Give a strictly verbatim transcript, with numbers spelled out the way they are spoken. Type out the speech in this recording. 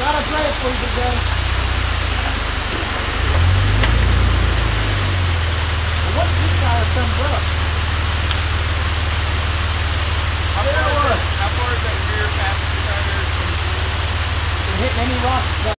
got a break for you today. What's this guy thumbs up? How far, is that, how far is that rear passenger tire from Hitting any rock.